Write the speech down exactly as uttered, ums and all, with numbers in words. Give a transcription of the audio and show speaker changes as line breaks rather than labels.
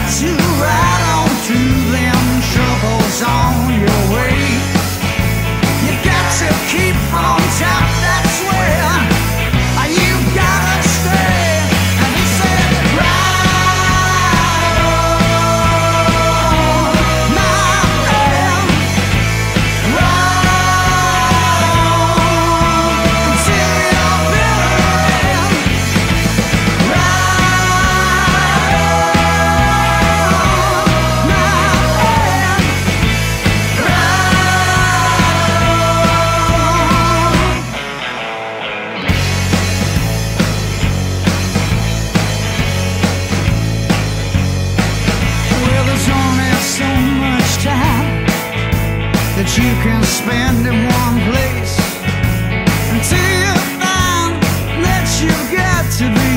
to ride on through them troubles on your way. You got to keep on top, that's where you've gotta stay. And he said, ride on, my friend, ride on until you're bitter end. Ride on, my friend, well, there's only so much time that you can spend in one place until you find that you've got to be